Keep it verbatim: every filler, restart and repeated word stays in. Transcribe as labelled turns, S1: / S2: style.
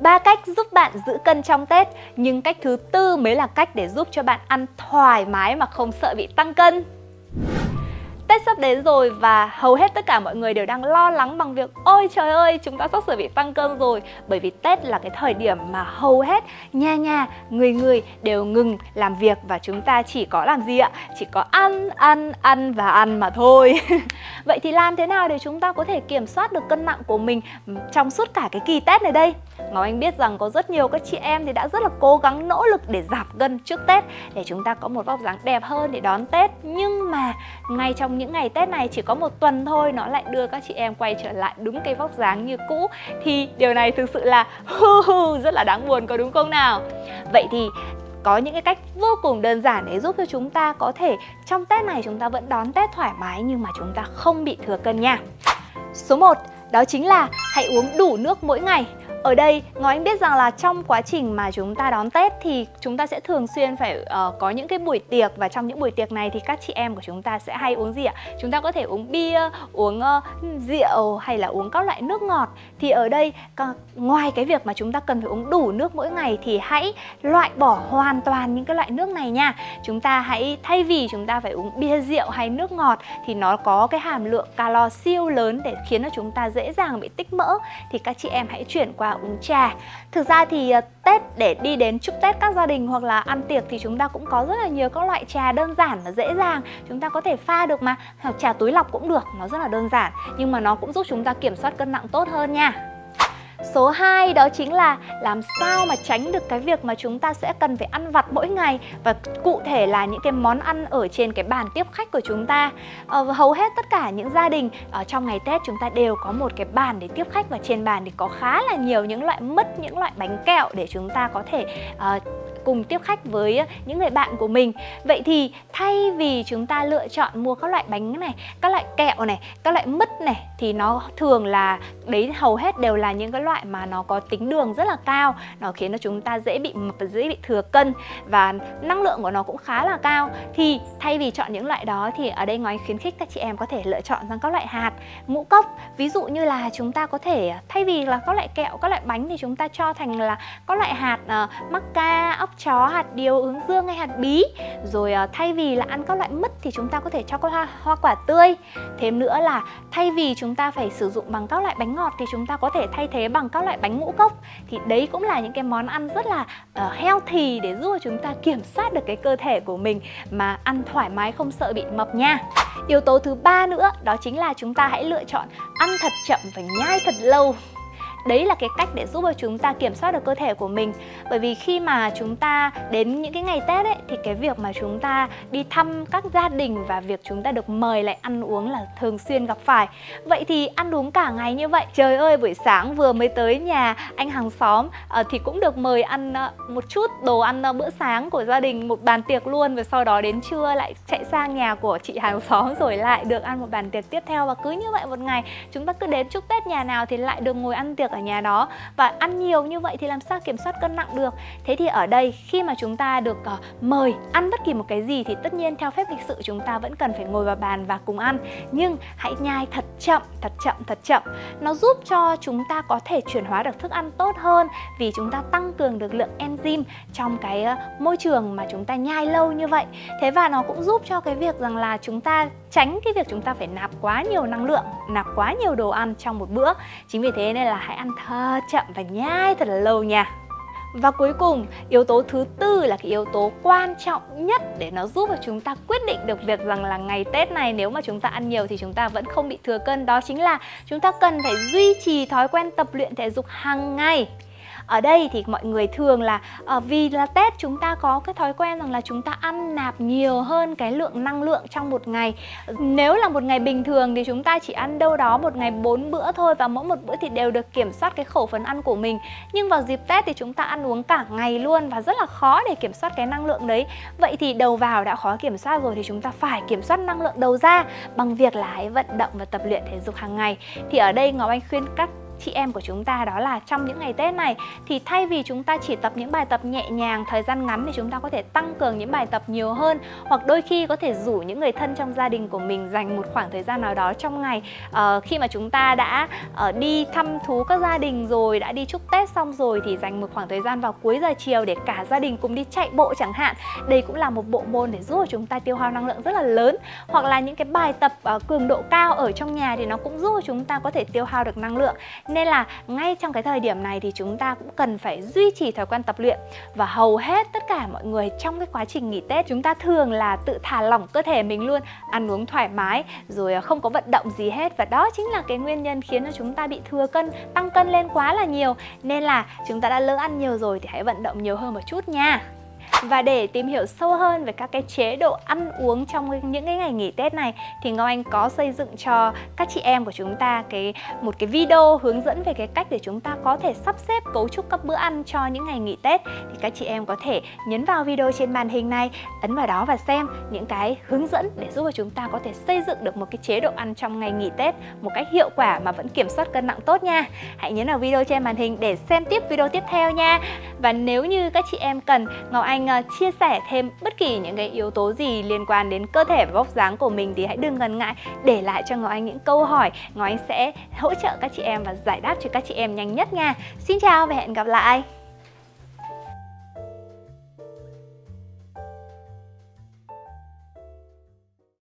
S1: Ba cách giúp bạn giữ cân trong Tết, nhưng cách thứ tư mới là cách để giúp cho bạn ăn thoải mái mà không sợ bị tăng cân. Tết sắp đến rồi và hầu hết tất cả mọi người đều đang lo lắng bằng việc ôi trời ơi, chúng ta sắp sửa bị tăng cân rồi. Bởi vì Tết là cái thời điểm mà hầu hết nhà nhà, người người đều ngừng làm việc và chúng ta chỉ có làm gì ạ? Chỉ có ăn, ăn, ăn và ăn mà thôi. Vậy thì làm thế nào để chúng ta có thể kiểm soát được cân nặng của mình trong suốt cả cái kỳ Tết này đây? Ngọc Anh biết rằng có rất nhiều các chị em thì đã rất là cố gắng nỗ lực để giảm cân trước Tết, để chúng ta có một vóc dáng đẹp hơn để đón Tết. Nhưng mà ngay trong những ngày Tết này chỉ có một tuần thôi, nó lại đưa các chị em quay trở lại đúng cái vóc dáng như cũ. Thì điều này thực sự là hu hu rất là đáng buồn, có đúng không nào? Vậy thì có những cái cách vô cùng đơn giản để giúp cho chúng ta có thể trong Tết này chúng ta vẫn đón Tết thoải mái nhưng mà chúng ta không bị thừa cân nha. Số một, đó chính là hãy uống đủ nước mỗi ngày. Ở đây, Ngọc Anh biết rằng là trong quá trình mà chúng ta đón Tết thì chúng ta sẽ thường xuyên phải uh, có những cái buổi tiệc. Và trong những buổi tiệc này thì các chị em của chúng ta sẽ hay uống gì ạ? Chúng ta có thể uống bia, uống uh, rượu hay là uống các loại nước ngọt. Thì ở đây, ngoài cái việc mà chúng ta cần phải uống đủ nước mỗi ngày thì hãy loại bỏ hoàn toàn những cái loại nước này nha. Chúng ta hãy, thay vì chúng ta phải uống bia, rượu hay nước ngọt thì nó có cái hàm lượng calo siêu lớn để khiến cho chúng ta dễ dàng bị tích mỡ, thì các chị em hãy chuyển qua uống trà. Thực ra thì uh, Tết để đi đến chúc Tết các gia đình hoặc là ăn tiệc thì chúng ta cũng có rất là nhiều các loại trà đơn giản và dễ dàng. Chúng ta có thể pha được mà, hoặc trà túi lọc cũng được, nó rất là đơn giản. Nhưng mà nó cũng giúp chúng ta kiểm soát cân nặng tốt hơn nha. Số hai, đó chính là làm sao mà tránh được cái việc mà chúng ta sẽ cần phải ăn vặt mỗi ngày. Và cụ thể là những cái món ăn ở trên cái bàn tiếp khách của chúng ta. ờ, Hầu hết tất cả những gia đình ở trong ngày Tết chúng ta đều có một cái bàn để tiếp khách. Và trên bàn thì có khá là nhiều những loại mứt, những loại bánh kẹo để chúng ta có thể uh, cùng tiếp khách với những người bạn của mình. Vậy thì thay vì chúng ta lựa chọn mua các loại bánh này, các loại kẹo này, các loại mứt này, thì nó thường là, đấy hầu hết đều là những cái loại mà nó có tính đường rất là cao. Nó khiến cho chúng ta dễ bị mập và dễ bị thừa cân. Và năng lượng của nó cũng khá là cao. Thì thay vì chọn những loại đó thì ở đây Ngọc Anh khuyến khích các chị em có thể lựa chọn sang các loại hạt, ngũ cốc. Ví dụ như là chúng ta có thể, thay vì là các loại kẹo, các loại bánh thì chúng ta cho thành là các loại hạt uh, mắc ca, óc chó, hạt điều, hướng dương hay hạt bí. Rồi uh, thay vì là ăn các loại mứt thì chúng ta có thể cho các hoa, hoa quả tươi. Thêm nữa là thay vì chúng ta phải sử dụng bằng các loại bánh ngọt thì chúng ta có thể thay thế bằng các loại bánh ngũ cốc. Thì đấy cũng là những cái món ăn rất là uh, healthy để giúp chúng ta kiểm soát được cái cơ thể của mình mà ăn thoải mái không sợ bị mập nha. Yếu tố thứ ba nữa, đó chính là chúng ta hãy lựa chọn ăn thật chậm và nhai thật lâu. Đấy là cái cách để giúp cho chúng ta kiểm soát được cơ thể của mình. Bởi vì khi mà chúng ta đến những cái ngày Tết ấy, thì cái việc mà chúng ta đi thăm các gia đình và việc chúng ta được mời lại ăn uống là thường xuyên gặp phải. Vậy thì ăn uống cả ngày như vậy, trời ơi, buổi sáng vừa mới tới nhà anh hàng xóm uh, thì cũng được mời ăn uh, một chút đồ ăn uh, bữa sáng của gia đình, một bàn tiệc luôn. Và sau đó đến trưa lại chạy sang nhà của chị hàng xóm rồi lại được ăn một bàn tiệc tiếp theo. Và cứ như vậy một ngày, chúng ta cứ đến chúc Tết nhà nào thì lại được ngồi ăn tiệc ở nhà đó. Và ăn nhiều như vậy thì làm sao kiểm soát cân nặng được. Thế thì ở đây khi mà chúng ta được uh, mời ăn bất kỳ một cái gì thì tất nhiên theo phép lịch sự chúng ta vẫn cần phải ngồi vào bàn và cùng ăn. Nhưng hãy nhai thật chậm, thật chậm, thật chậm. Nó giúp cho chúng ta có thể chuyển hóa được thức ăn tốt hơn, vì chúng ta tăng cường được lượng enzyme trong cái uh, môi trường mà chúng ta nhai lâu như vậy. Thế và nó cũng giúp cho cái việc rằng là chúng ta tránh cái việc chúng ta phải nạp quá nhiều năng lượng, nạp quá nhiều đồ ăn trong một bữa. Chính vì thế nên là hãy ăn thật chậm và nhai thật là lâu nha. Và cuối cùng, yếu tố thứ tư là cái yếu tố quan trọng nhất để nó giúp cho chúng ta quyết định được việc rằng là ngày Tết này nếu mà chúng ta ăn nhiều thì chúng ta vẫn không bị thừa cân. Đó chính là chúng ta cần phải duy trì thói quen tập luyện thể dục hàng ngày. Ở đây thì mọi người thường là uh, vì là Tết chúng ta có cái thói quen rằng là chúng ta ăn nạp nhiều hơn cái lượng năng lượng trong một ngày. Nếu là một ngày bình thường thì chúng ta chỉ ăn đâu đó một ngày bốn bữa thôi, và mỗi một bữa thì đều được kiểm soát cái khẩu phần ăn của mình. Nhưng vào dịp Tết thì chúng ta ăn uống cả ngày luôn và rất là khó để kiểm soát cái năng lượng đấy. Vậy thì đầu vào đã khó kiểm soát rồi thì chúng ta phải kiểm soát năng lượng đầu ra bằng việc là hãy vận động và tập luyện thể dục hàng ngày. Thì ở đây Ngọc Anh khuyên các chị em của chúng ta đó là trong những ngày Tết này thì thay vì chúng ta chỉ tập những bài tập nhẹ nhàng thời gian ngắn thì chúng ta có thể tăng cường những bài tập nhiều hơn, hoặc đôi khi có thể rủ những người thân trong gia đình của mình dành một khoảng thời gian nào đó trong ngày. uh, Khi mà chúng ta đã uh, đi thăm thú các gia đình rồi, đã đi chúc Tết xong rồi thì dành một khoảng thời gian vào cuối giờ chiều để cả gia đình cùng đi chạy bộ chẳng hạn. Đây cũng là một bộ môn để giúp chúng ta tiêu hao năng lượng rất là lớn. Hoặc là những cái bài tập uh, cường độ cao ở trong nhà thì nó cũng giúp chúng ta có thể tiêu hao được năng lượng. Nên là ngay trong cái thời điểm này thì chúng ta cũng cần phải duy trì thói quen tập luyện. Và hầu hết tất cả mọi người trong cái quá trình nghỉ Tết, chúng ta thường là tự thả lỏng cơ thể mình luôn, ăn uống thoải mái rồi không có vận động gì hết. Và đó chính là cái nguyên nhân khiến cho chúng ta bị thừa cân, tăng cân lên quá là nhiều. Nên là chúng ta đã lỡ ăn nhiều rồi thì hãy vận động nhiều hơn một chút nha. Và để tìm hiểu sâu hơn về các cái chế độ ăn uống trong những cái ngày nghỉ Tết này thì Ngọc Anh có xây dựng cho các chị em của chúng ta cái một cái video hướng dẫn về cái cách để chúng ta có thể sắp xếp cấu trúc các bữa ăn cho những ngày nghỉ Tết. Thì các chị em có thể nhấn vào video trên màn hình này, ấn vào đó và xem những cái hướng dẫn để giúp cho chúng ta có thể xây dựng được một cái chế độ ăn trong ngày nghỉ Tết một cách hiệu quả mà vẫn kiểm soát cân nặng tốt nha. Hãy nhấn vào video trên màn hình để xem tiếp video tiếp theo nha. Và nếu như các chị em cần Ngọc Anh uh, chia sẻ thêm bất kỳ những cái yếu tố gì liên quan đến cơ thể và vóc dáng của mình thì hãy đừng ngần ngại để lại cho Ngọc Anh những câu hỏi. Ngọc Anh sẽ hỗ trợ các chị em và giải đáp cho các chị em nhanh nhất nha. Xin chào và hẹn gặp lại.